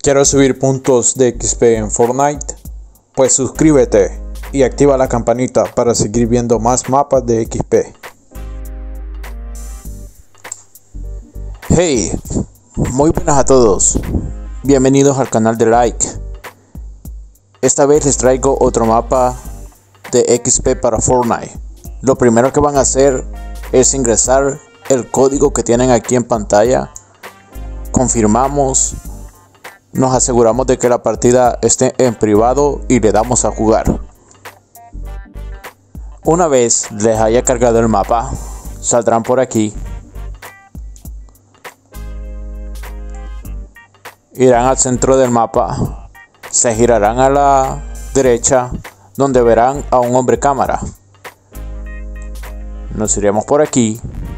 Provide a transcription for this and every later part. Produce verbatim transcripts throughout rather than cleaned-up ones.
¿Quieres subir puntos de X P en Fortnite? Pues suscríbete y activa la campanita para seguir viendo más mapas de X P. Hey, muy buenas a todos. Bienvenidos al canal de Like. Esta vez les traigo otro mapa de X P para Fortnite. Lo primero que van a hacer es ingresar el código que tienen aquí en pantalla. Confirmamos. Nos aseguramos de que la partida esté en privado y le damos a jugar. Una vez les haya cargado el mapa, saldrán por aquí. Irán al centro del mapa, se girarán a la derecha donde verán a un hombre cámara. Nos iremos por aquí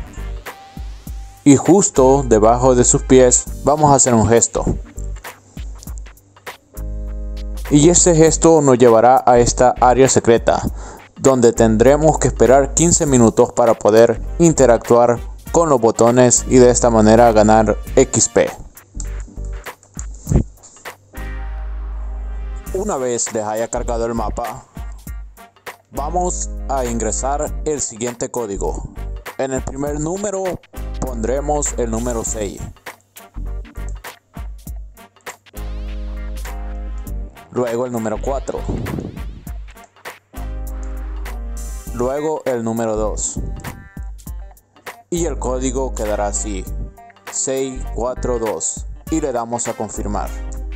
y justo debajo de sus pies vamos a hacer un gesto. Y este gesto nos llevará a esta área secreta, donde tendremos que esperar quince minutos para poder interactuar con los botones y de esta manera ganar X P. Una vez les haya cargado el mapa, vamos a ingresar el siguiente código. En el primer número pondremos el número seis. Luego el número cuatro. Luego el número dos. Y el código quedará así: seis cuatro dos. Y le damos a confirmar.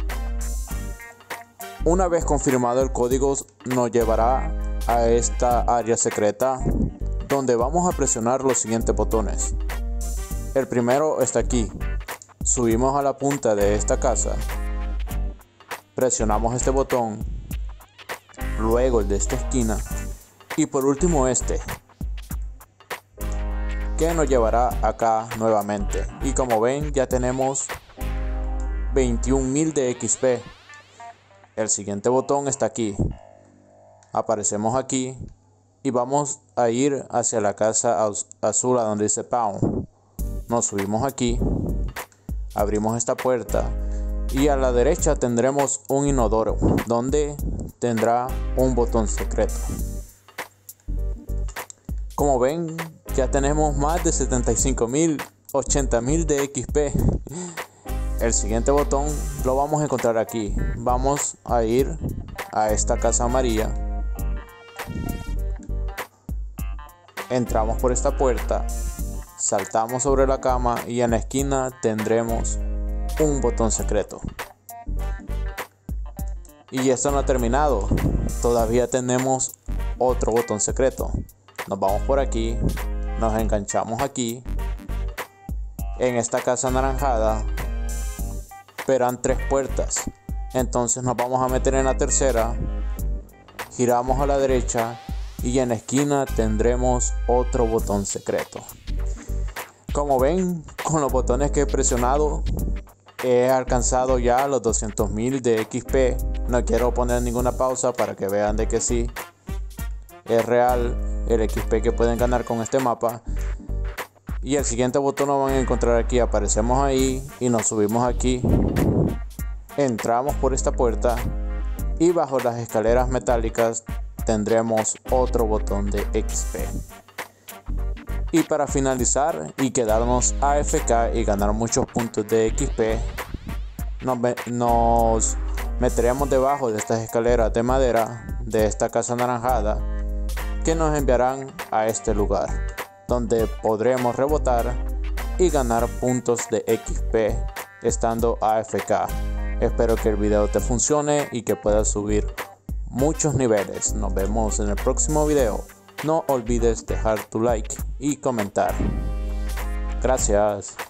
Una vez confirmado el código, nos llevará a esta área secreta donde vamos a presionar los siguientes botones. El primero está aquí. Subimos a la punta de esta casa. Presionamos este botón, luego el de esta esquina y por último este, que nos llevará acá nuevamente. Y como ven, ya tenemos veintiún mil de X P. El siguiente botón está aquí. Aparecemos aquí y vamos a ir hacia la casa azul a donde dice Pound. Nos subimos aquí, abrimos esta puerta. Y a la derecha tendremos un inodoro donde tendrá un botón secreto. Como ven, ya tenemos más de setenta y cinco mil, ochenta mil de X P. El siguiente botón lo vamos a encontrar aquí. Vamos a ir a esta casa amarilla. Entramos por esta puerta, saltamos sobre la cama y en la esquina tendremos un botón secreto. Y esto no ha terminado, todavía tenemos otro botón secreto. Nos vamos por aquí, nos enganchamos aquí en esta casa anaranjada, verán tres puertas. Entonces nos vamos a meter en la tercera, giramos a la derecha y en la esquina tendremos otro botón secreto. Como ven, con los botones que he presionado he alcanzado ya los doscientos mil de X P. No quiero poner ninguna pausa para que vean de que sí es real el X P que pueden ganar con este mapa. Y el siguiente botón lo van a encontrar aquí. Aparecemos ahí y nos subimos aquí. Entramos por esta puerta y bajo las escaleras metálicas tendremos otro botón de X P. Y para finalizar y quedarnos A F K y ganar muchos puntos de X P, nos, nos meteremos debajo de estas escaleras de madera de esta casa anaranjada, que nos enviarán a este lugar donde podremos rebotar y ganar puntos de X P estando A F K. Espero que el video te funcione y que puedas subir muchos niveles. Nos vemos en el próximo video. No olvides dejar tu like y comentar. Gracias.